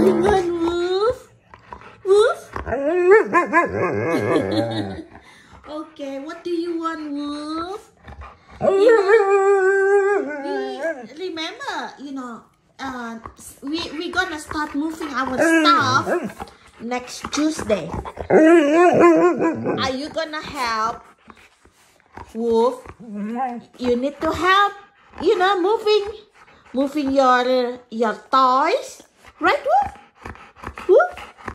you want, Wolf? Wolf? Okay, what do you want, Wolf? Remember, we're gonna start moving our stuff next Tuesday. Are you gonna help, Wolf? You need to help, moving your toys, right, Wolf? Wolf?